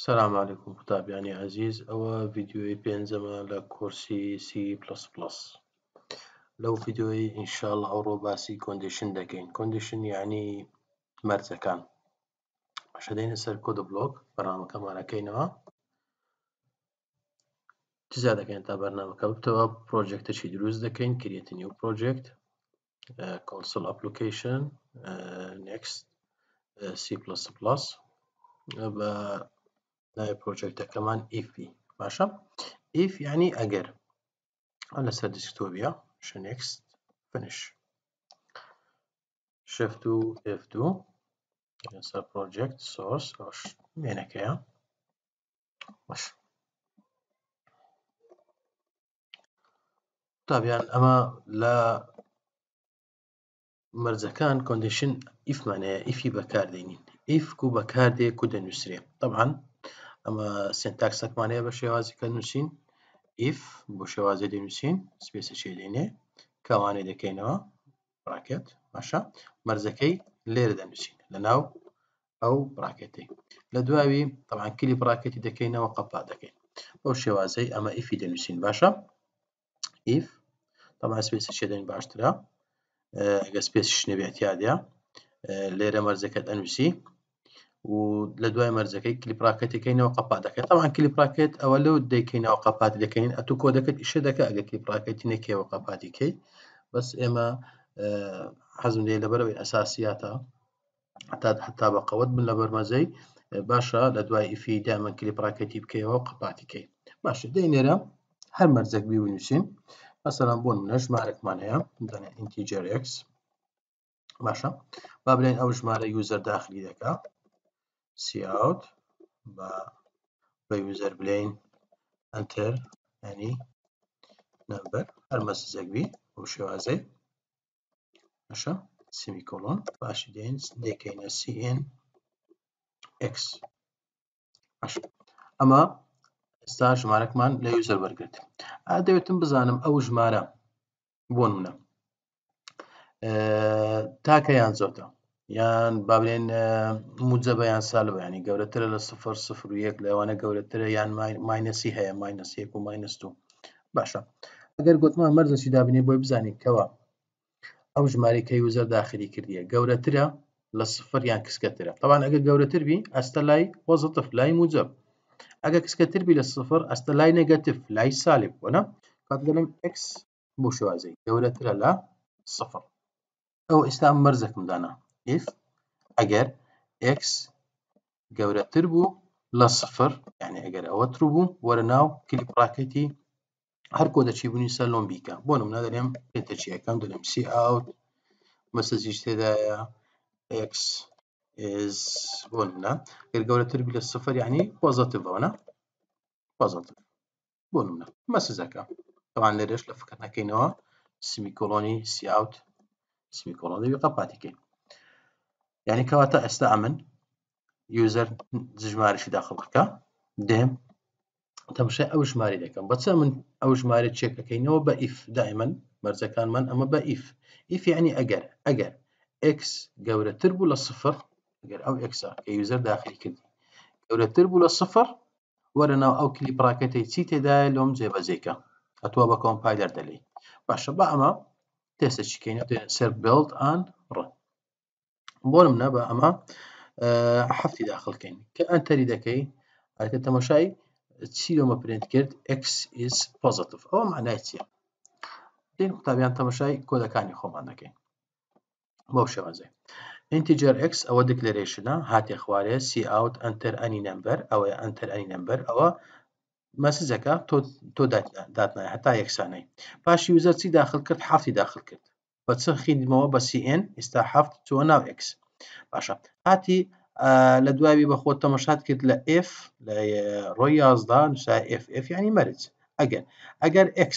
السلام عليكم متابعيني عزیز ئەوە ڤیدیۆی پێنجەمە لە کۆرسی C++. لەو ڤیدیۆی ئینشاءڵڵا ئەوڕۆ باسی کۆندیشن دەکەین. کۆندیشن یعنی مەرجەکان. باشە دێنە سەر کۆدە بلۆک بەرنامەکەمانەکەینەوە. چجا دەکەین تا بەرنامەکە ببتەوە پرۆجێکتێکی دروست دەکەین create new project console application next C++ بە ناوی پرۆجێکتەکەمان if باشە if یعنی ئەگەر لەسەر دسکتۆپیە next finish shift و F2 لەسەر project source مێنەکەیە باش تابیان ئەمە لە مەرجەکان کۆندیشن ئیفمانەیە ئیفی بەکاردێنین if کو بەکاردێ کو دەنووسرێ طبعا ئەمە سنتاکسەکمانەیە بە شێوازی کە نووسین if بۆ شێوازی دەنووسین سپێسەچێ دێنێ کاوانێ دەکەینەوە براکێت باشە مەرجەکەی لێرە دەنووسین لەناو ئەو براکێتەی لە دواوی طبعا کلی براکێتی دەکەینەوە قەپات دەکەین بەو شێوازەی ئەمە ئیفی دەنووسین باشە if طبعا سپێسەچێ دێن باشترە ئەگە سپێسیش نەبێ احتیاجە لێرە مەرجەکەت ئەنووسی و لە دوای مەرجەکەی کلیپ ڕاکەتەکەینەوە قەپات دەکەین طبعا کلیپ ڕاکەت ئەوە لەو دەکەینەوە قەپاتی دەکەین ئەتو کۆدەکەت ئیشە دەکە ئەگە کلیپ ڕاکەتی نەکەوە قەپاتی کەی بەس ئێمە حەزم لێ لەبەرەوەی ئەساسیاتە حتا بە قەوت بن لە بەرمەزەی باشە لە دوای ئیفی دائما کلیپ ڕاکەتی بکەیەوە و قەپاتی کەی باشە دێنێرە هەر مەرجەک بنووسین مثلا بۆ نمونە ژمارەکمان هەیە دەڵێن integer x باشە با بڵێن ئەو ژمارە یوزەر داخلی دەکا cout بە یوزەر بڵێین enter ینی number هەر مەسزێک بی بۆ شێوازەی باشە سیمیکۆلۆن باشی دێکەینە cn x باشە ئەمە ئێستا ژمارەکمان لە یوزەر وەرگرت دەوێتم بزانم ئەو ژمارە بۆ نمونە تاکە یان زۆتە یان با بڵێن موجەبە یان سالبە ینی گەورەترە لە 0 0 و 1 لەوانە گەورەترە یان ماینەسی هەیە ماینەس 1 و ماینەس 2 باشە ئەگەر گوتمان مەرجەی دابنێ بۆی بزانین کەوە ئەو ژمارەی کە یوزەر داخلی کردیە گەورەترە لە 0 یان کچکەترە طبعا ئەگەر گەورەتر بی ئەستە لای پۆزیتیڤ لای موجەب ئەگەر کچکەتر بی لە 0 ئەستە لای نێگاتیڤ لای سالب وەنا کات دەڵێم x بۆ شێوازەی گەورەترە لە 0 ئەو ئێستا مەرجەکم دانا if ئەگەر x گەورەتر بوو لە 0 یعنی ئەگەر ئەوە ترو بوو وەرە ناو کلیپ ڕاکەتی هەر کۆدەچی بوونیسە لۆم بیکە بۆ نمونە دەڵێم پێتەچیەکەم دەڵێم cout مەسەجیش تێدایە x is بۆ نمونە ئەگەر گەورەتر بی لە 0 یعنی پۆزیتیڤەوە پۆزیتیڤ بۆ نمونە مەسزەکە طبعا لێرەش لە فکر نەکەینەوە سیمیکۆلۆنی cout سیمیکۆلۆن دەبی قەپاتی کەین یعنی کەواتە ئێستا ئەمن یوزەر ژمارەشی داخل بکە دێم تەماشای ئەو ژمارە دەکەم بەچە من ئەو ژمارە چێک دەکەینەوە بە if دائما مەرجەکانمان ئەمە بە if یعنی ئەگەر x گەورەتر بوو لە 0 ئەگەر ئەو x کە یوزەر داخلی کردی گەورەتر بوو لە 0 وەرە ناو ئەو کلیپ ڕاکەتەی چی تێدایە لۆم جێبەجێکە ئەتووە بە کۆمپایلەر دەلێی باشە بە ئەمە تێستە چیکەینە سەر build and run بۆ نمونە بە ئەمە هەفتی داخلکەین کە ئەنتەری دەکەی هەرکە تەماشای چی لۆمە پرینت کرد x is positive ئەوە معنای چییە دێن قوتابیان تەماشای کۆدەکانی خۆمان دەکەین بۆ شێوازەی integer x ئەوە declarationە هاتێ خوارێ cout enter any number ئەوە enter any number ئەوە مەسجەکە تۆ داتنای هەتا یەکسانەی پاشی یوزەر چی داخل کرد هەفتی داخل کرد بە چ خیندمەوە بە cn ئێستا هەفت چووە ناو x باشە هاتی لە دوایی بە خۆت تەماشات کرد لە f لە ڕۆی 11 نووسا f یعنی مەرج ئەگەر x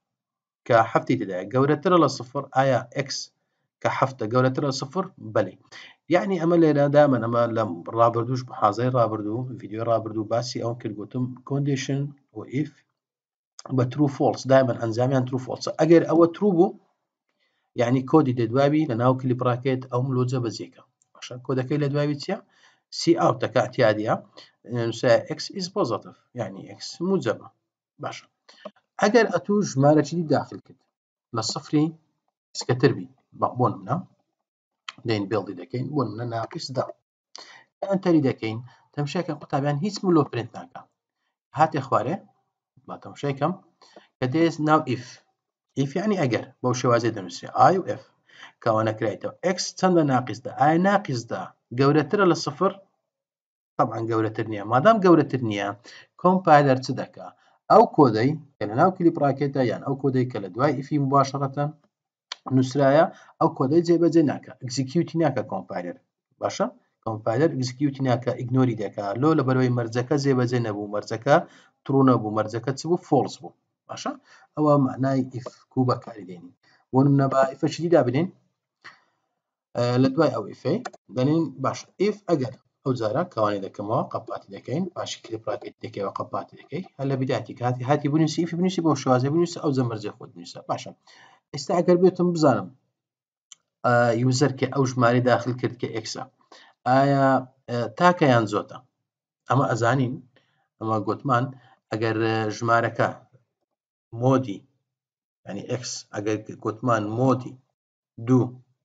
کە هەفتی تێدایە گەورەترە لە 0 ئایا x کە هەفتە گەورەترە لە 0 بەڵێ یعنی ئەمە لێرە دامن ئەمە لە ڕابردووش حازای ڕابردوو ڤیدیۆ ڕابردوو باسی ئەوم کرد گوتم کۆندیشن و if بە true false دائما ئەنجامیان true false ئەگەر ئەوە true بوو یعنی کۆدی دەدوابی لە ناو کلیپ ڕاکێت ئەو ملۆ جێبەجێکە باشە کۆدەکەی لە دوای چییە سي ئاوتەکە ئەتیادە نووسایە x is positive یعنی x موجبە باشە ئەگەر ئەتوو ژمارەی داخل کرد لە سفری کەتر بی بۆ نمونە دەین بێڵدی دەکەین بۆ نمونە ناقص دا ئەنتەری دەکەین تەمشاکە قوتابیان هیچ ملۆ پرنت ناکە هاتێ خوارێ با تەمشایکەم کە دێت ناو if یعنی ئەگەر بەو شێوازێ دەنووسێ I و f کەوانە کرایتەوە x چەندە ناقصدا ئایا ناقصدا گەورەترە لە سفر طبعا گەورەتر نییە مادام گەورەتر نییە کۆمپایلەر چ دەکا ئەو کۆدەی کە لە ناو کلیپ ڕاکێتە یان ئەو کۆدەی کە لە دوای ئیفی مباشەرەتەن نووسرایە ئەو کۆدەی جێبەجێ ناکە ئەگزیکیوتی ناکە کۆمپایلەر باشە کۆمپایلەر ئەگزیکیوتی ناکە ئیگنۆری دەکا لۆ لەبەرەوەی مەرجەکە جێبەجێ نەبوو مەرجەکە تڕوو نەبوو مەرجەکە چ بوو فۆڵس بوو باشە ئەوە معنای ئیف کو بەکاری دێنین بۆ نمونە بە ئیفەشی دابنین لە دوای ئەو ئیفەی دەنین باش ئیف ئەگەر ئەو جارە کەوانی دەکەمەوە قەپاتی دەکەین پاشی کلیپ ڕاکێت دەکەوە قەپاتی دەکەی هەر لە بیداتی کاتی هاتی بنووسی ئیفی بنووسی بۆ شوازێ بنووسە ئەو جەمەرجێ خۆت بنووسە باشە ئێستا ئەگەر بێتم بزانم یوزەر کە ئەو ژمارە داخل کرد کە ئێکسە ئایا تاکە یان زۆتە ئەمە ئەزانین ئەمە گوتمان ئەگەر ژمارەکە مۆدی ینی ئێکس ئەگەر گوتمان مۆدی دوو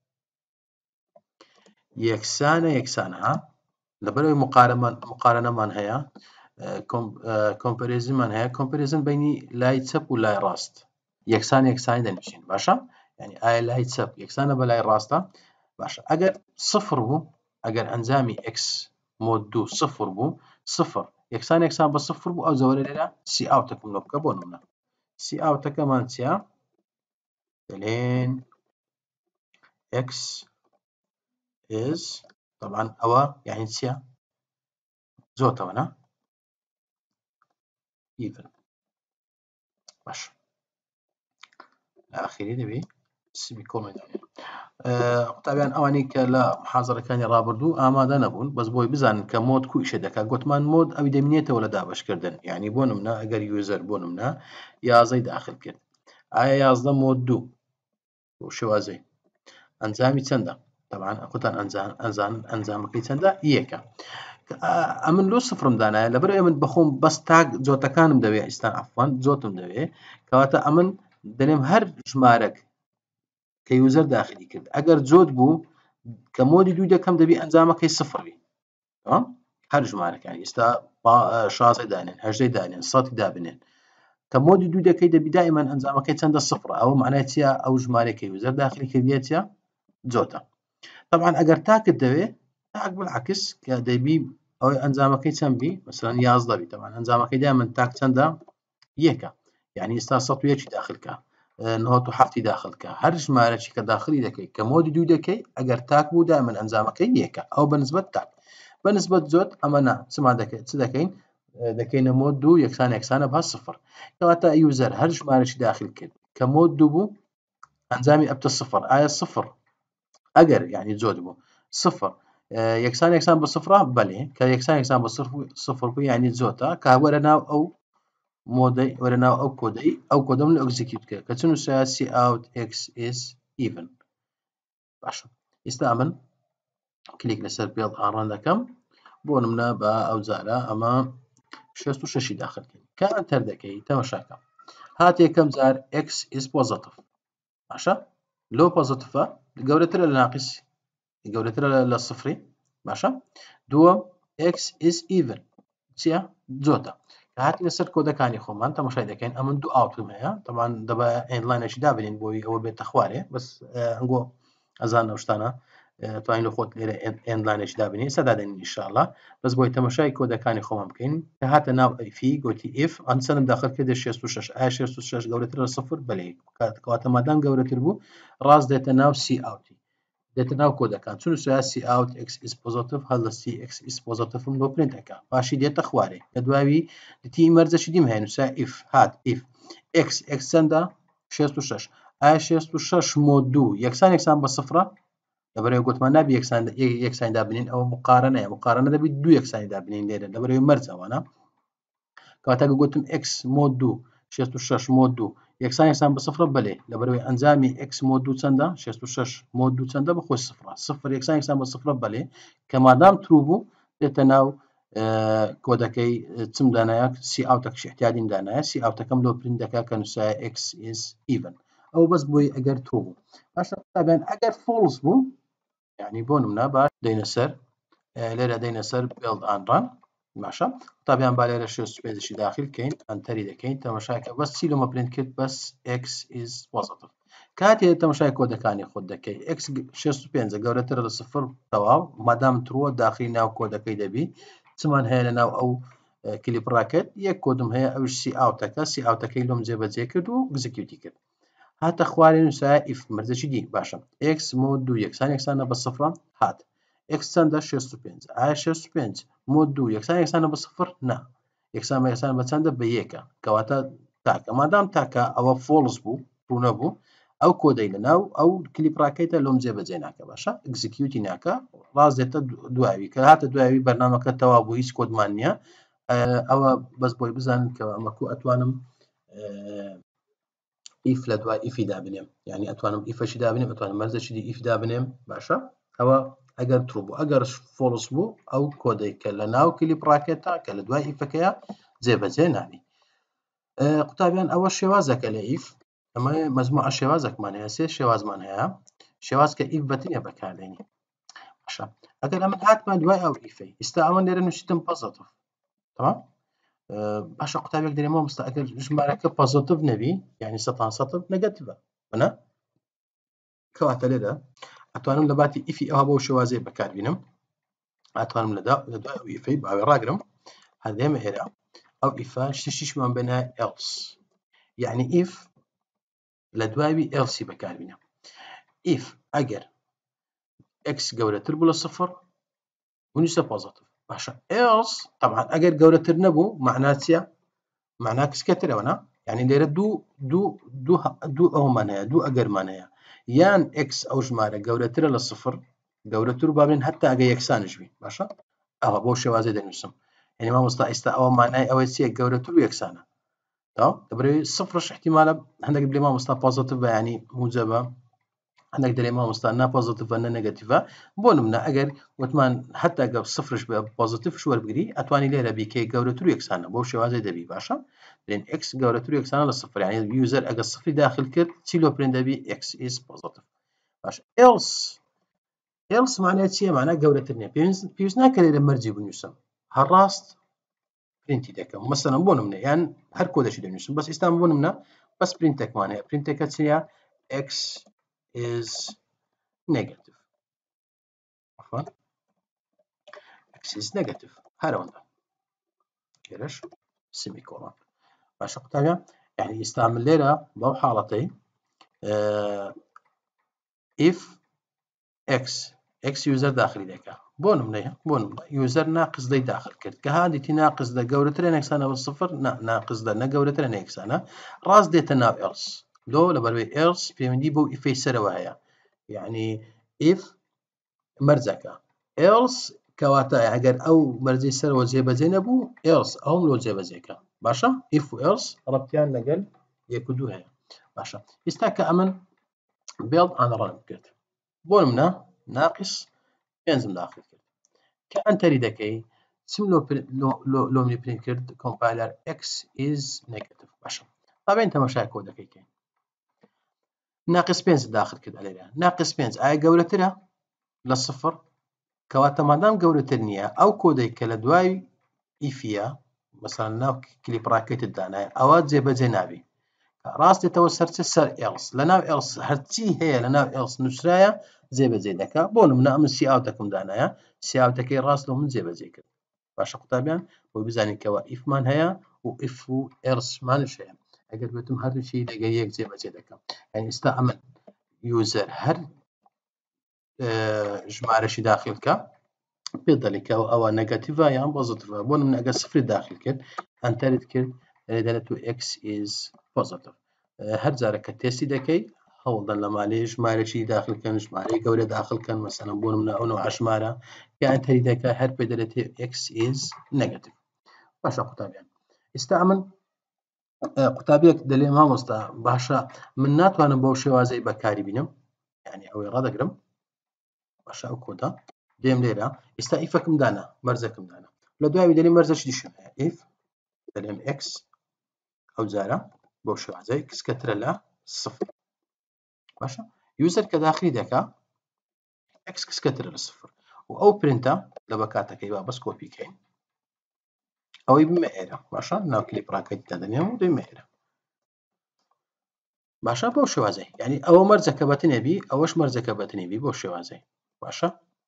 یەکسانە ها لەبەرەوەی مقارنەمان هەیە کۆمپەریزنمان هەیە کۆمپەریزن بینی لای چەپ و لای ڕاست یەکسانی دەنووسین باشە ینی ئایا لای چەپ یەکسانە بە لای ڕاستە باشە ئەگەر سفر بوو ئەگەر ئەنجامی x مۆد 2 سفر بوو سفر یەکسان بە سفر بوو ئەو زەوەرە لێرە سی ئاوتەکەم لۆ بکە بۆ نمونە سی ئاوتەکەمان چییە دەڵێن x is طبعا ئەوە یعنی چییە زۆتەوە نا even باش لە دەبێ سبی کۆمنت قوتابیان ئەوانەی کە لە محازەرەکانی ڕابردوو ئامادە نەبوون بەس بۆی بزانن کە مۆد کویشە دەکات گوتمان مۆد ئەوی دەمێنێتەوە لە دابشکردن یعنی بۆ نمونە ئەگەر یوزەر بۆ نمونە یازەی داخل کرد ئایا یازدە مۆد 2 بۆ شێوازەی ئەنجامی چەندە طبعا قوتان ئەنجامەکەی چەندە یەکە ئەمن لۆ سفرم دانایە لەبەر ئێمن بەخۆم بەس تاک جۆتەکانم دەوێت ئیستا ئەفوان جۆتم دەوێت کەواتە ئەمن دەنێم هەر ژمارەك کە یوزەر داخلی کرد ئەگەر جۆت بوو کە مۆدی دوو دەکەم دەبی ئەنجامەکەی سفر بی هەر ژمارەکانی ئێستا 16 دانێن 18 دانێن 100 دابنێن کە مۆدی دوو دەکەی دەبی دائیمەن ئەنجامەکەی چەندە سفرە ئەوە معنای چییە ئەو ژمارەی کە یوزەر داخلی کردیە چییە جۆتە طبعا ئەگەر تاکت دەوێت تاک بالعکس کە دەبی ئەوەی ئەنجامەکەی چەند بی مثلا 11 بی طبعا ئەنجامەکەی دائیمەن تاک چەندە یەکە یعنی ئێستا 101 داخلکە 97 داخلکە هەر ژمارەی کە داخلی دەکەی کە مۆدی دوو دەکەی ئەگەر تاک بوو دائیمەن ئەنجامەکەی یەکە ئەو بەنسبەت تاک بەنسبەت جۆت ئەمە نا چما دەکەین چ دەکەین دەکەینە مۆد 2 یەکسانە بە سفر کەواتە یوزەر هەر ژمارەی داخل کرد کە مۆد 2 بوو ئەنجامی ئەبتە سفر ئایا سفر ئەگەر یعنی جۆت بوو سفر یەکسان بە سفرە بەڵێ کە یەکسان بە سفر بوو یعنی جۆتە کە وەرە ناو ئەو مۆدەی وەرە ناو ئەو کۆدەی ئەو کۆدەم لە ئەگزیکیوت کرد کە چ نووسایە سی ئاوت x is even باشە ئێستا من کلیک لەسەر پێڵ ئاڕان دەکەم بۆ نمونە بە ئەو جارە ئەمە 66 داخلکەین کە ئەنتەر دەکەی تەماشاکە هات یەکەم جار x is positive باشە لۆ پۆزیتیڤە گەورەترە لە ناقص گەورەترە لە سفری باشە دووەم x is even چییە جۆتە کە هاتی لەسەر کۆدەکانی خۆمان تەماشای دەکەین ئەمن دوو ئاوتم هەیە طبعا دەبە ئێندلاینەشی دابنین بۆی ئەوە بێتە خوارێ بەس ئەنگۆ ئەزان ئەو شتانە توانین لە خۆت لێرە ئێندلاینەشی دابنین سەدادەنین ئینشاءالله بەس بۆی تەماشای کۆدەکانی خۆمان بکەین کە هاتە ناو ئیفی گوتی if ئەن چەندم داخل کردێ 66 ئایا 66 گەورەترە لە سفر بەڵێ کەواتە مادام گەورەتر بوو ڕاست دێتە ناو سی ئاوتی دێتە ناو کۆدەکان چون سی ئاوت x is positive هەڵ لە سی x is positive بۆ پرینت دەکا پاشی دێتە خوارێ لە دواوی دتی مەرجەشی دیم هەیە نووسا if هات if x چەندە 66 ئایا 66 مۆد 2 یەکسان بە سفرە لەبەرەوەی گوتمان نابی یەکسانی دابنین ئەوە مقارنە دەبێت دوو یەکسانی دابنین لێرە لەبەرەوەی مەرجەوانە کەواتە گوتم x مۆد 2 66 مۆد 2 یەکسان بە سفرە بەلێ لەبەرەوەی ئەنجامی x مۆد 2 چەندە 66 مۆد 2 چەندە بە خۆی سفرە سفر یەکسان بە سفرە بەلێ کە مادام ترو بوو دێتە ناو کۆدەکەی چم دانایە سی ئاوتەکەش احتیاجیم دانایە سی ئاوتەکەم لۆ پرینت دەکات کە نووسایە x is even ئەو بەس بۆی ئەگەر تۆ بوو باشە قوتابیان ئەگەر فۆڵس بوو یعنی بۆ نمونە باش دەینە سەر لێرە دەینە سەر build and run باشە قوتابیان با لێرە 65 داخل بکەین ئەنتەری دەکەین تەماشاکە بەس چی لۆمە پرینت کرد بەس x is positive کاتێ تەماشای کۆدەکانی خۆت دەکەی x 65 گەورەترە لە 0 تەواو مادام ترووە داخلی ناو کۆدەکەی دەبی چمان هەیە لە ناو ئەو کلیپ ڕاکەت یەک کۆدم هەیە ئەوش سی ئاوتەکە سی ئاوتەکەی لۆم جێبەجێ کرد و گزیکیوتی کرد هاتە خوارێ نووسایە ئیف مەرجەی دی باشە x مۆد 2 یەکسانە بە 0 هات x چەندە 65 ئایا 65 مۆد 2 یەکسانە بە 0 نا یەکسان بە چەندە بە یەکە کەواتە تاکە مادام تاکە ئەوە فۆڵس بوو ڕوو نەبوو ئەو کۆدەی لەناو ئەو کلیپ ڕاکەیتە لۆم جێبەجێ ناکە باشە ئەگزیکیوتی ناکە ڕاست دێتە دواوی کە هاتە دواوی بەرنامەکە تەواو بوو هیچ کۆدمان نییە ئەوە بەس بۆی بزانن کە ئەمەکو ئەتوانم ئیف لە دوای ئیفی دابنێم یعنی ئەتوانم ئیفەشی دابنێم ئەتوانم مەرجەشی دی ئیف دابنێم باشە ئەوە ئەگەر تڕوو بوو ئەگەر فۆڵس بوو ئەو کۆدەی کە لە ناو کلیپ ڕاکێتە کە لە دوای ئیفەکەیە جێبەجێ نابی قوتابیان ئەوە شێوازەکە لە ئیف ئەمە مەجموعە شێوازێکمان هەیە سێ شێوازمان هەیە شێواز کە ئیف بەتنیە بەکاردێنی باشە ئەگەر ئەمە هاتمان دوای ئەو ئیفەی ئێستا ئەوە لێرە نووسیتم پۆزیتیڤ تەمام باشە قوتابێک دەرێمەوە مەستا ئەگەر ژمارەکە پۆزیتیڤ نەبی یعنی 100% نەگەتیڤە بەنا کەواتە لێرە ئەتوانم لە باتی ئیفی ئەوە بۆ شێوازەیە بەکاربینم ئەتوانم لە دوای ئەو ئیفەی باوێ ڕاگرم هەردێمە هێرا ئەو ئیفە شتێکیشمان بێنە else یعنی ئیف لە دوای ئێلسی بەکاربینە ئیف ئەگەر x گەورەتر بوو لە 0 ونووسە پۆزیتیڤ باشە else طبعا ئەگەر گەورەتر نەبوو معنات چییە معنا کچکەترەوەنا یعنی لێرە دوو ئەومان هەیە دوو ئەگەرمان هەیە یان x ئەو ژمارە گەورەترە لە 0 گەورەتر و بابێن هەتا ئەگە یەکسانشبی باشە ئەوە بۆ شێوازە دەنووسم یعنی مامۆستا ئێستا ئەوە مانای ئەوەی چیە گەورەتر و یەکسانە دەبرێت صفرش احتیمالە هەندێک بلێ مامۆستا پۆزیتیڤ ینی موجبە هەندێک دەرێ مامۆستا نا پۆزیتیڤە نە نەگەتیڤە بۆ نمونە ئەگەر وتمان هەتا گە صفرش بە پۆزیتیڤش وەربگری ئەتوانی لێرە بیکەی گەورەتر و یەکسانە بۆ شێوازەی دەبی باشە لێن x گەورەتر و یەکسانە لە 0 یعنی یوزەر ئەگە صفری داخل کرد چی لۆ پرینت دەبی x is positive باشە else معنای چییە معنای گەورەتر نییە پێویست ناکە لێرە مەرجی بنووسم هەڕاست پرینتی دەکەم مەسەلەن بۆ نمونە یان هەر کۆدەشی دەنووسم بەس ئێستا بۆ نمونە بەس پرینتێکمان هەیە پرینتێکە چییە x is negative x is negative هەرەوەندە هێرش سیمیکۆڵان باشە قوتابیان یعنی ئێستا من لێرە بەو حاڵەتەی if x user داخلی دەکا بۆ نمونە یوزەر ناقصدەی داخل کرد کە هادیتی ناقصدە گەورەترە یەکسانە بە 0 ناقصدە نە گەورەترە نە یەکسانە ڕاست دێتە ناو else لۆ لەبەرەوەی else پەیوەندی بۆ ئیفەی سەرەوە هەیە یعنی if مەرجەکە else کەواتە ئەگەر ئەو مەرجەی سەرەوە جێبەجێ نەبوو else ئەوم لۆ جێبەجێکە باشە if و else ڕەبتیان لەگەل 1 و 2 هەیە باشە ئێستا کە ئەمن build and run کرد بۆ نمونە ناقص 5 داخل کرد کە ئەنتەری دەکەی چم لۆمی پرینت کرد کۆمپایلەر x is negative باشە ئەبێن تەماشای کۆدەکەی ناقص 5 داخل کرد لێرە ناقص 5 ئایا گەورەترە لە 0 کەواتە مادام گەورەتر نییە ئەو کۆدەی کە لە دوای ئیفە مەسەڵەن ناو کلیپ ڕاکێتت دانایە ئەوە جێبەجێ نابی ڕاستێتەوە سەرچە سەر else لە ناو else هەرچی هەیە لە ناو else نووسرایە جێبەجێ دەکا بۆ نمونە ئەمن سی ئاوتەکەم دانایە سی ئاوتەکەی ڕاست لە من جێبەجێ کرد باشە قوتابیان بۆ بزانین کەەوە ئیفمان هەیە و if و elseمانش هەیە ئەگەر بێتم هەردووچی لەگەر یەک جێبەجێ دەکەم یعنی ئێستا ئەمن یوزەر هەر ژمارەشی داخلکە پێ دەڵێکەوە ئەوە نەگەتیڤە یان پۆزیتیڤە بۆ نمونە ئەگەر سفری داخل کرد ئەنتەرت کرد دەرێت و x is positive هەر جارەکە تێستی دەکەی هەوڵدەن لە مالێ ژمارەشی داخلکەن ژمارەی گەورە داخلکەن مەسەڵەن بۆ نمونە ئەو نوع ژمارە کە ئەنتەری دەکا هەر پێ دەرێت x is negative باشە قوتابیان ئێستا ئەمن قوتابیەک دەلێ مامۆستا باشە من ناتوانم بەو شێوازەی بەکاری بینم یعنی ئەوەی ڕادەگرم باشە ئەو کۆدە دێم لێرە ئێستا ئیفەکەم دانا مەرجەکەم دانا لە دوای دەڵێ مەرجەش دیشم هەیە ئیف دەڵێم x ئەو جارە بۆ شێوازەی کچکەترە لە 0 باشە یوزەر کە داخلی دەکا x کچکەترە لە 0 و ئەو پرینتە لە بەکاتەکەی با بەس کۆپیکەین ئەوەی بمە ئێرە باشە ناو کلیپڕاکەی دەدەنێم و دەیمە ئێرە باشە بۆ شێوازەی یعنی ئەوە مەرجەکە بەتنێبی ئەوەش مەرجەکە بەتنێبی بۆ شێوازەی باشە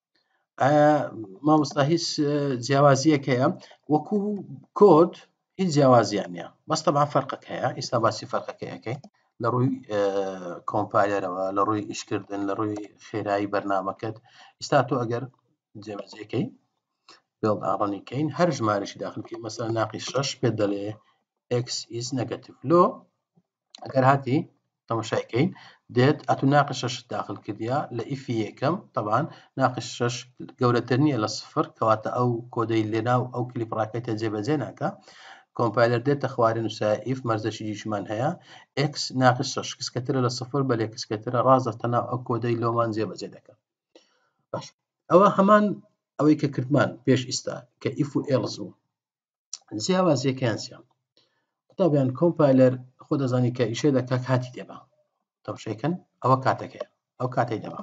مامۆستا هیچ جیاوازیەک هەیە وەکو کۆد هیچ جیاوازیان نییە بەس تەبعا فەرقێک هەیە ئێستا باسی فەرقەکەیەکەی لە ڕووی کۆمپایلەرەوە لە ڕووی ئیشکردن لە ڕووی خێرایی بەرنامەکەت ئێستا تۆ ئەگەر جێبەجێکەی بێڵد ئاڕەنیکەین هەر ژمارەشی داخلکەی مەسەلا ناقی 6 پێ دەڵێ x is negative لۆ ئەگەر هاتی تەماشایکەین دێت ئەتو ناقی 6 داخل کردیا لە ئیفی یەکەم طبعاً ناقی 6 گەورەتر نییە لە 0 کەواتە ئەو کۆدەی لێناو ئەو کلیپڕاکەیتە جێبەجێ ناکە کۆمپایلەر دێتە خوارێ نووسە ئیف مەرجەشی دیشمان هەیە x ناقی 6 کچکەترە لە 0 بەلێ کچکەترە ڕازەتە ناو ئەو کۆدەی لۆمان جێبەجێ دەکەن باش ئەوە هەمان ئەوەی کە کردمان پێش ئیستا کە ئیف و ئێلز بوو جیاوازیەکەیان چیان قوتابیان کۆمپایلەر خۆ دەزانی کە ئیشێ دەکا کاتی دێبا تەماشایکەن ئەوە کاتەکەیە ئەو کاتەی دەبا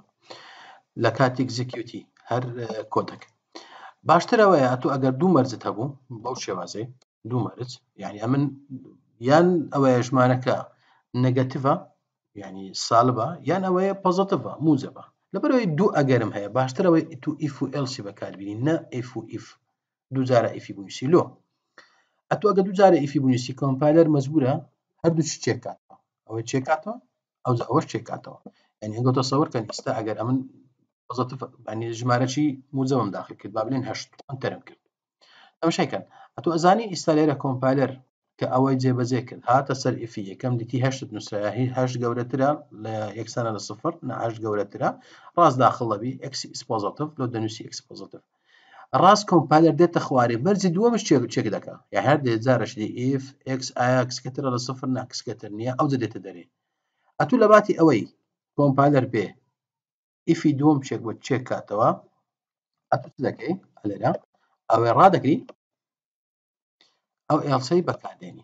لە کاتی ئەگزیکیوتی هەر کۆدەک باشتر ئەوەیە ئەتو ئەگەر دوو مەرجت هەبوو بەو شێوازەی دوو مەرج یعنی ئەمن یان ئەوەیە ژمارەکە نەگەتیڤە یعنی سالبە یان ئەوەیە پۆزیتیڤە موجبە لەبەرەوەی دوو ئەگەرم هەیە باشتر ئەوەی تو ئیف و ئێلسی بەکاربینی نە ئیف و ئیف دوو جارە ئیفی بنووسی لۆ ئەتو ئەگە دوو جارە ئیفی بنووسی کۆمپایلەر مەجبورە هەردووچ چێکاتەوە ئەوەی چێکاتەوە ئەوەش چێکاتەوە یعنی ئەگە تەسەووڕکەن ئێستا ئەگەر ئەمن پۆزیتیڤ یعنی ژمارەی موجبم داخل کرد با بڵێن 8 ئەنتەرم کرد تەماشایکەن ئەتو ئەزانی ئێستا لێرە کۆمپایلەر کە ئەوەی جێبەجێ کرد هاتە سەر ئیفی یەکەم دیتی 8 نووسرا هی 8 گەورەترە لە یەکسانە لە 0 نە 8 گەورەترە ڕاست داخڵ دەبی x is positive لۆ دەنووسی x positive ڕاست کۆمپایلەر دێتە خوارێ مەرجی دووەمش چێک دەکا یا هەر دێ جارش دی if x ئایا کچکەترە لە 0 نا کچکەتر نییە ئەو دێتە دەرێ ئەتو لە باتی ئەوەی کۆمپایلەر بێ ئیفی دووەم چێک بۆ چێک کاتەوە ئەتو چ دەکەی لێرە ئەوەی ڕادەگری ئەو ئێلسەی بەکاردێنی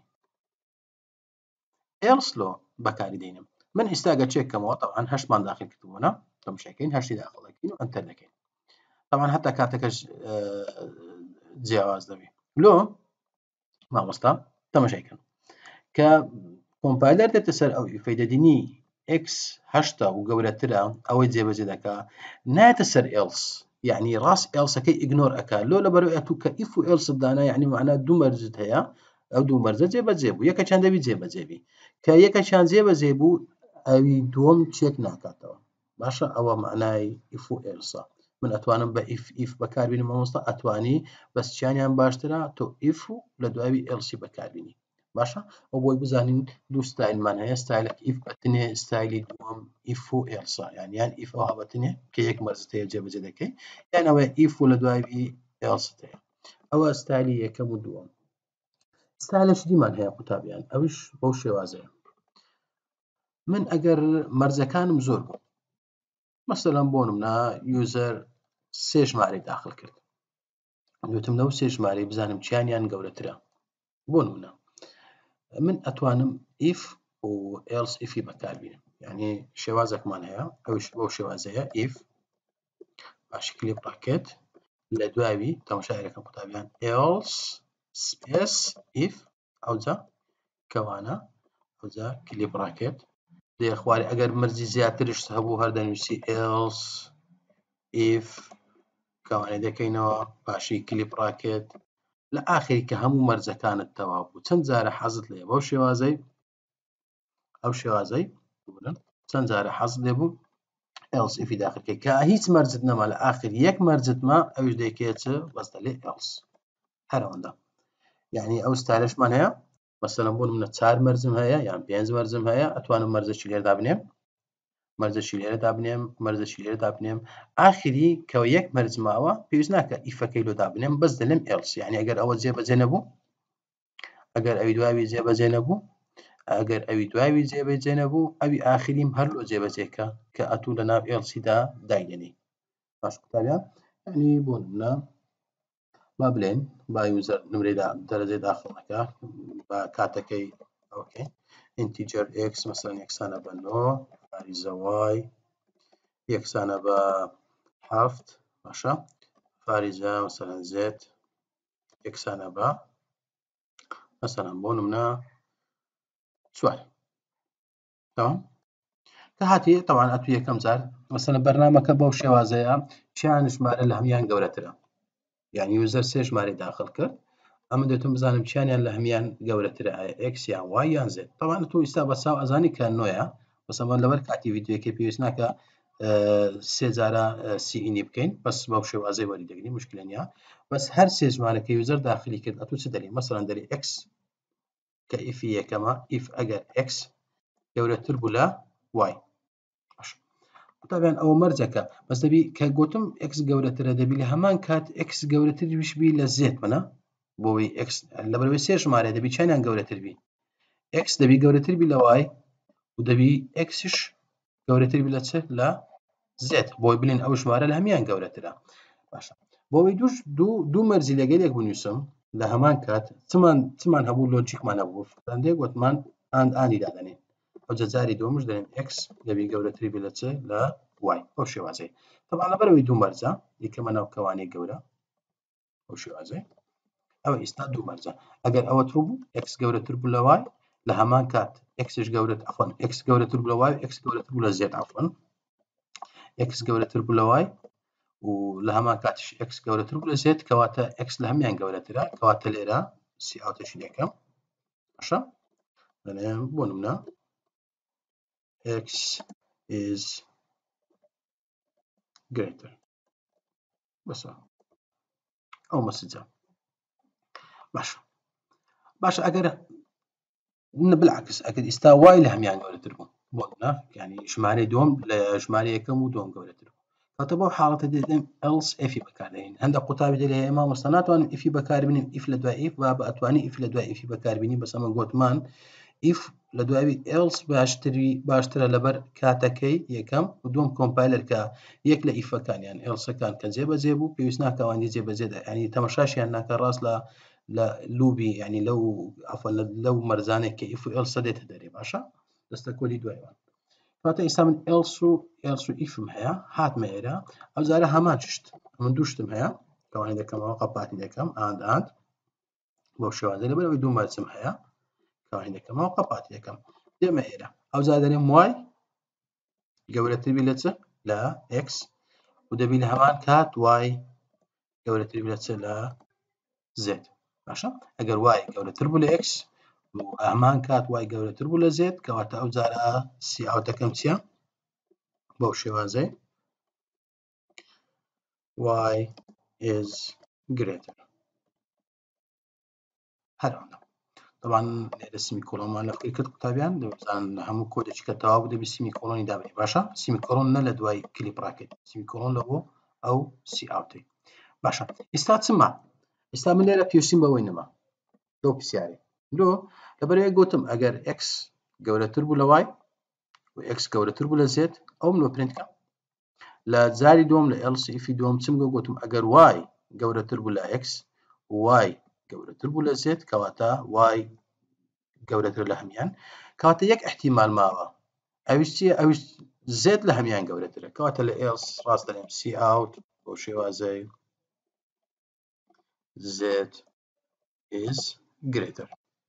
ئێلس لۆ بەکاری دێنم من ئێستاگە چێکەمەوە طبعاً 8مان داخل کردبووە تەماشاکەین 8 داخل دەکەین و ئەنتەر دەکەین طبعاً هەتا کاتەکەش جیاواز دەبی لۆ مامۆستا تەماشاکەن کە کۆمپایلەر دێتە سەر ئەو ئیفەی دەدینی x 8 و گەورەترە ئەوەی جێبەجێ دەکا نایەتە سەر ئێلس یعنی ڕاست ئێلسەکەی ئیگنۆر ئەکا لۆ لەبەرەوەی ئەتو کە ئیف و ئێلست دانا یعنی معنە دوو مەرجت هەیە ئەو دوو مەرجە جێبەجێ بوو یەکەچیان دەبی جێبەجێبی کە یەکەچیان جێبەجێ بوو ئەوی دووەم چێک ناکاتەوە باشە ئەوە معنای ئیف و ئێلسە من ئەتوانم بە ئیف بەکاربینم مامۆستا ئەتوانی بەس چیانیان باشترە تۆ ئیف و لە دوای ئێلسی بەکاربینی باشە ئەو بۆی بزانین دوو ستایلمان هەیە ستایلێک ئیف بەتنێ ستایلی دووەم ئیف و ئێلسا یان ئیف ئەوها بەتنێ کە یەک مەرجت هەیە جێبەجێ دەکەی یان ئەوەیە ئیف و لە دوای ئێلست هەیە ئەوە ستایلی یەکەم و دووەم ستایلە شدیمان هەیە قوتابیان ئەوش بەو شێوازەیە من ئەگەر مەرجەکانم زۆر بوو مەسەلەن بۆ نمونە یوزەر سێ ژمارەی داخل کرد گوتم لەو سێ ژمارەی بزانم چیانیان گەورەترە بۆ نمونە من ئەتوانم ئیف و ئێلس ئیفی بەکاربینم یعنی شێوازێکمان هەیە ئەوش بەو شێوازەیە ئیف باشی کلیپ ڕاکێت لە دواوی تەماشایەکەم قوتابیان ئێلس سپێس ئیف ئەوجا کەوانە ئەوجا کلیپ ڕاکێت دێ خوارێ ئەگەر مەرجی زیاترش هەبوو هەر دەنووسی ئێلس ئیف کەوانێ دەکەینەوە پاشی کلیپ ڕاکێت لە ئاخری کە هەموو مەرجەکانت تەواو بوو چەند جارە حەزت لێ بەو شێوازەی ئەو شێوازەی چەند جارە حەزت لێ بوو ئێلس ئیفی داخلکەی کە هیچ مەرجت نەما لە ئاخر یەک مەرجت ما ئەوش دەیکێت بەس دەڵێ ئێلس هەر ئەوەندە یعنی ئەو ستایلەشمان هەیە مەسەلەن بۆ نمونە 4 مەرجم هەیە یان 5 مەرجم هەیە ئەتوانم مەرجێکی لێرە دابنێم مەرجێکی لێرە دابنێم مەرجێکی لێرە دابنێم ئاخری کە یەک مەرج ماوە پێویست ناکە ئیفەکەی لۆ دابنێم بەس دەڵێم ئێلس یعنی ئەگەر ئەوە جێبەجێ نەبوو ئەگەر ئەوی دواوی جێبەجێ نەبوو ئەگەر ئەوی دواوی جێبەجێ نەبوو ئەوی ئاخریم هەر لۆ جێبەجێکە کە ئەتوو لە ناو ئێلسیدا دایدێنی باش قوتابیان يعني بوننا ما بلين با يوزر نمري درجة داخلك با كاتكي اوكي انتجر اكس مثلا اكس انا بنو فاريزة واي اكس انا بحفت باشا فاريزة مثلا زد اكس انا با مثلا بونمنا سؤال تمام كهاتي طبعا اتوية كم زار مثلا برنامج بو شوازيا شان ژمارە لە هەمیان گەورەترە يعني يوزر سێ ژمارە داخل کرد ئەمە دەتون بزانم چیانیان لە هەمیان گەورەترە x یان y یان z طبعا تو ئێستا بەساو ئەزانی کە نۆیە بەسەمان لەبەر کاتی ڤیدیۆکێ پێویست ناکە سێ جارە سئینی بکەین بەس بەو شێوازەی وەری دەگرین مشکلە نییە بەس هەر سێ ژمارە کە یوزەر داخلی کرد ئەتوو چ دەری مەسەڵەن دەری x کە ئیفی یەکەمە ئیف ئەگەر x گەورەتر بوو لە y طبعا ئەو مەرجەکە بەس دەبی کە گوتم x گەورەترە دەبی لە هەمان کات x گەورەتریش بی لە z منە بۆی x لەبەرەوەی سێ ژمارە دەبی چیانیان گەورەتر بی x دەبی گەورەتر بی لە y و دەبی xش گەورەتر بی لە چ لە z بۆی بڵێن ئەو ژمارە لە هەمیان گەورەترە باشە بۆەوەی دوو مەرجی لەگەل یەک بنووسم لە هەمان کات چمان هەبوو لۆجیکمان هەبوو فڵاندێ گوتمان ئانی دادەنێن ئەو جارێکی دووەمش دەڵێن x دەبی گەورەتری بێ لە چ لە y ئەو شێوازەی طبعا لەبەرەوەی دوو مەرجە یەکەمە ناوکەوانەی گەورە ئەو شێوازەی ئەوە ئێستا دوو مەرجە ئەگەر ئەوە تۆ بوو x گەورەتر بوو لە y لە هەمان کات xش گەورەتر عەفوەن x گەورەتر بوو لە y x گەورەتر بوو لە z عەفوەن x گەورەتر بوو لە y و لە هەمان کاتیش x گەورەتر بوو لە z کەواتە x لە هەمیان گەورەترە کەواتە لێرە سی ئاوتەشی یەکەم باشە دەڵێم بۆ نمونە x is greater بەسە ئەو مەسجە باشە ئەگەر بالعکس ئەگەر ئێستا وای لە هەمیان گەورەتر بوو بۆ یعنی ژمارەی دووەم لە ژمارە یەکەم و دووەم گەورەتر کاتە بەو حاڵەتە دێتێن else ئفی بەکاردێنین هەندێک قوتابی دەڵێ ئێمە مەستا ناتوانین ئفی بەکاربێنین ئیف لە دوای ئیف با ئەتوانی ئیف لە دوای ئیفی بەکاربێنین بەس ئەمە گوتمان ئیف لە دوای else باشترە لەبەر کاتەکەی یەکەم و دووەم کۆمپایلەر کە یەک لە ئیفەکانیان ئێلسەکان کە جێبەجێ بوو پێویست ناکە ئەوانەی جێبەجێ ینی تەماشاشیان ناکە ڕاست لە لوبی ینی لەو مەرزانێک کە ئیف و ئێلسە دێتە دەرێ باشە دەستە کۆلی دوایوان کاتە ئێستا من else و ئیفم هەیە هاتمە ئێرە ئەو جارە هەمان شت من دوو شتم هەیە کەوانی دەکەمەوە قەپاتی دەکەم ئاند بۆ شێوازە لەبەرەوەی دوو مەرجم هەیە کەوانی دەکەمەوە قەپاتی دەکەم دێمە ئێرە ئەو جا دەرێم وای گەورەتر بی لە چ لە x و دەبی لە هەمان کات وای گەورەتر بی لە چ لە z باشە ئەگەر وای گەورەتر بوو لە x و هەمان کات وای گەورەتر بوو لە z کەواتە ئەو جارە سی ئاوتەکەم چییە بەو شێوازەی y is greater هەرەوەندە طبعا لێرە سیمی کۆڵۆنمان لەفکر کرد قوتابیان دەبزانن هەموو کۆدێکی کە تەواو بوو دەبی سیمی کۆڵۆنی دابێ باشە سیمی کۆڵۆن نە لە دوای کلیپ ڕاکێت سیمی کۆڵۆن لە بۆ ئەو سی ئاوتەی باشە ئێستا چما ئێستا من لێرە پێویستیم بەوەی نەما لەو پرسیارەی لەبەرەوەی گوتم ئەگەر x گەورەتر بوو لە y و x گەورەتر بوو لە z ئەو منۆ پرینتکە لە جاری دوم لە else ئیفی دوم چم گوتم ئەگەر y گەورەتر بوو لە x y گەورەتر بوو لە z کەواتە y گەورەتر لە هەمیان کەواتە یەک احتیمال ماوە ئەویش چییە ئەویش z لە هەمیان گەورەترە کەواتە لە else ڕاست دەڵێم سی ئاوت بۆ شێوازەی z is greater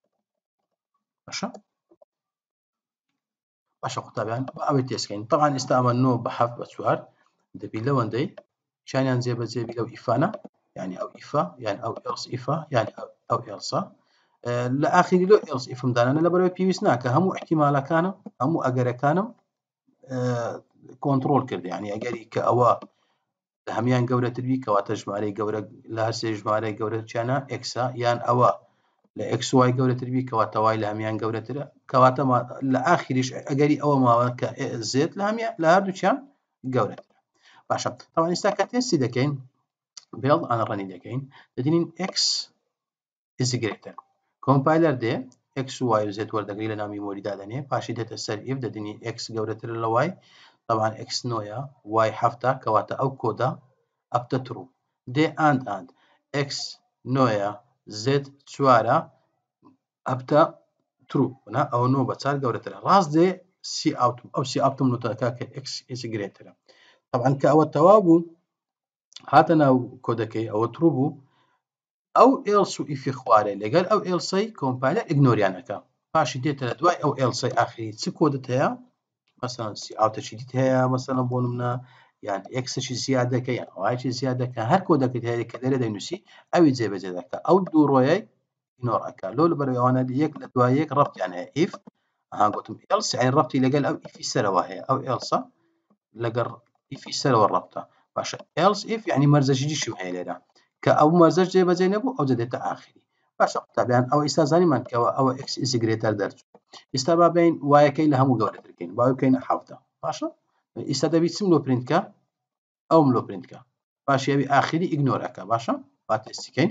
باشە قوتابیان ئەوەی تێسکەین طبعا ئێستا ئەمە 9 بە 7 بە 4 دەبی لەوەندەی چیانیان جێبەجێ بی لەو ئیفانە یعنی ئەو ئیفا یان ئەو else ئیفا یان ئەو ئێلسە لە ئاخری لۆ else ئیفم دانانە لەبەرەوەی پێویست ناکە هەموو احتیمالەکانم هەموو ئەگەرەکانم کۆنتڕۆل کرد یعنی ئەگەری کە ئەوە لە هەمیان گەورەتر بی کەواتە ژمارەی گەورە لە هەر سێ ژمارەی گەورە چیانە x یان ئەوە لە xy گەورەتر بی کەواتە y لە هەمیان گەورەترە کەواتە لە ئاخریش ئەگەری ئەوە ماوە کە z لە هەمیان لە هەردووچیان گەورەترە باشە تاوان ئێستا کە تێستی دەکەین بێڵ ئەنەڕەنی دەکەین دەدینین x is greater کۆمپایلەر دێ x و y و z وەردەگری لە ناو میمۆری دادەنێ پاشی دێتە سەر if دەدینی x گەورەتر لە y طبعا x 9 y 7 کەواتە ئەو کۆدە ئەبتە ترو دێ ئاند x نۆیە z چوارە ئەبتە ترو ئەوە 9 بە 4 گەورەترە ڕاست دێ سی ئاوتم ئەو سی ئاوتم نوتەکە کە x is گرێترە طبعا کە ئەوە تەواو بوو هاتە ناو کۆدەکەی ئەوە ترو بوو ئەو ئێلس و ئیفی خوارێ لەگەر ئەو ئێلسەی کۆمپایلەر ئیگنۆریانەکە پاشی دێتە لە دوای ئەو ئێلسەی ئاخری چ کۆدت هەیە مەسەڵەن سی ئاوتەشی دیت هەیە مەسەڵەن بۆ نمونە یان ئێکسشی زیادەکە یان وایکی زیادەکە هەر کۆدەکەت هەیە کە لێرە دەینووسی ئەوی جێبەجێ دەکات ئەو دوو ڕۆیەی ئیگنۆر ئەکات لۆ لەبەرەوەی ئەوانە یەک لە دوای یەک ڕەبتیان هەیە ئیف گوتم ئێلس یعنی ڕەبتی لەگەل ئەو ئیفی سەرەوە هەیە ئەو ئێلسە لەگەڵ ئیفی سەرەوە ڕەبتە باشە ئێلس ئیف یعنی مەرجەشیشم هەیە لێرە کە ئەو مەرجەش جێبەجێ نەبوو ئەو دەدێتە ئاخری باشە قوتابیان ئەوە ئێستا زانیمان کەەوە ئەوە x is greater دەرچوو ئێستا با بین وایەکەی لە هەموو گەورەتر بکەین با بکەینە 7 باشە ئێستا دەبی چم لۆ پرینتکە ئەوم لۆ پرینتکە باشی ئەوی ئاخری ئیگنۆرەکە باشە با تێستیکەین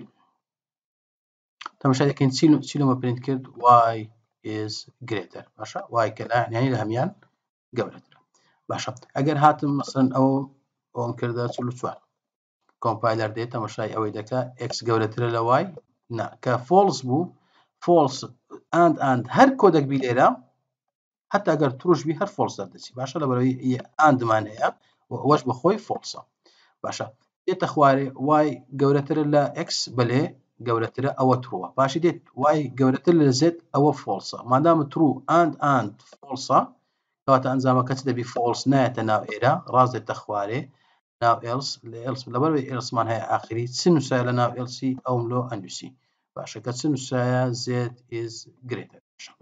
تەماشا دەکەین چی لۆمە پرینت کرد y is greater باشە y کە یعنی لە هەمیان گەورەترە باشە ئەگەر هاتم مەسەڵەن ئەوم کردە 44 کۆمپایلەر دێت تەماشای ئەوەی دەکا x گەورەترە لە y نا کە فۆلس بوو فۆلس ئاند هەر کۆدەک بی لێرە حتا ئەگەر تروشبی هەر فۆلس دەردەچی باشە لەبەرەوەی ئاندمان هەیە ئەوەش بە خۆی فۆلسە باشە دێتە خوارێ y گەورەترە لە x بەلێ گەورەترە ئەوە ترووە باشی دێت y گەورەتر لە z ئەوە فۆلسە مادامە ترو ئاند فۆلسە کەواتە ئەنجامەکە چ دەبی فۆلس نایەتە ناو ئێرە ڕاست دێتە خوارێ ناو ئێلس لە ئێلس لەبەرەوەی ئێلسمان هەیە ئاخری چ نووسایە لە ناو ئێلسی ئەوم لۆ ئەنووسی باشە کە چ نووسایە z is greater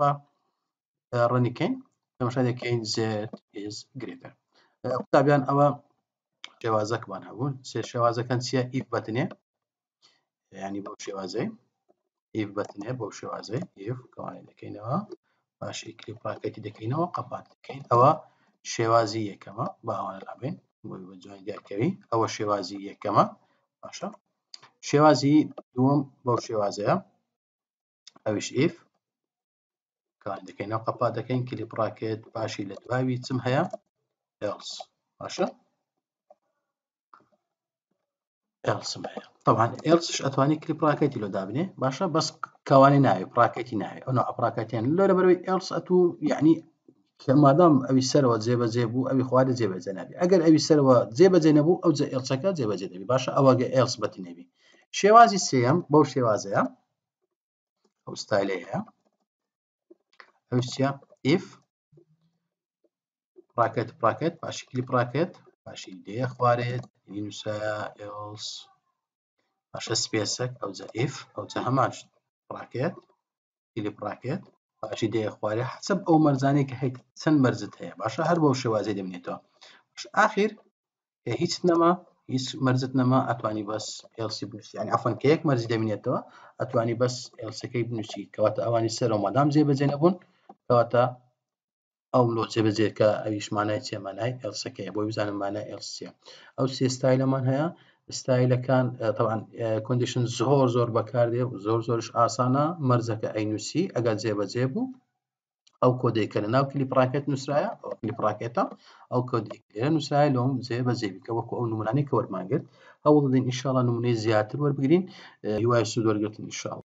ڕەنیکەین تەماشا دەکەین z is greater قوتابیان ئەوە شێوازەکمان هەبوون سێ شێوازەکان چییە ئیف بەتنێ ینی بەو شێوازەی ئیف بەتنێ بەو شێوازەی ئیف کەوانێ دەکەینەوە باشی کلیپاکەتی دەکەینەوە قەپات دەکەین ئەوە شێوازی یەکەمە با ئەوانە لابێن بۆی بە جوانی دیارکەوی ئەوە شێوازی یەکەمە باشە شێوازی دووەم بەو شێوازەیە ئەویش ئیف کەوانێ دەکەینەوە قەپات دەکەین کلیپڕاکێت باشی لە دواوی چم هەیە ئێلس باشە ئێلسم هەیە طبعا ئێلسش ئەتوانی کلیپڕاکەتی لۆ دابنێ باشە بەس کەوانی ناوێ پراکەتی ناوێ ئەو نوع پراکەتیان لۆ لەبەرەوەی ئێلس ئەتوو یعنی کە مادام ئەوی سەرەوە جێبەجێ بوو ئەوی خوارد جێبەجێ نابێ ئەگەر ئەوی سەرەوە جێبەجێ نەبوو ئەو ئێلسەکە جێبەجێ دەبی باشە ئەوەگە ئێلس بەتنێبی شێوازی سێەم بەو شێوازەیە ئەو ستایلەی هەیە ئەوش چییە ئیف پراکەت باشی کلیپڕاکێت باشی دێ خوارێت نووسایە ئێلس باشە سپێسەک ئەوجە ئیف ئەوجە هەمان پراکێت کلیپڕاکێت باشی دێ خوارێ حسب ئەو مەرجانەی کە هەیت چەند مەرجت هەیە باشە هەر بەو شێوازەی دەبنێتەوە ئاخیر کە هیچ نەما هیچ مەرجت نەما ئەتوانی بەس ئێلسی بنووسی ینی عەفوەن کە یەک مەرجی دەبینێتەوە ئەتوانی بەس ئێلسەکەی بنووسی کەواتە ئەوانی سەرەوە مادام جێبەجێ نەبوون کەواتە ئەو لۆ جێبەجێکە ئەویش مانای چێ مانای ئێلسەکەیە بۆی بزانم مانای ئێلس چییە ئەو سێ ستایلەمان هەیە ستایلەکان طبعا کۆندیشن زۆر بەکاردێ زۆرش ئاسانە مەرجەکە ئەینووسی ئەگەر جێبەجێ بوو ئەو کۆدەی کە لە ناو کلیپڕاکێت نووسرایە ئەو کلیپڕاکێتە ئەو کۆدێک لێرە نووسرایە لۆم جێبەجێبی کە وەکو ئەو نمونانەی کە وەرمانگرت هەوڵ بدەین ئینشاڵڵا نمونەی زیاتر وەربگرین هیوای سوود وەرگرتن ئینشاڵڵا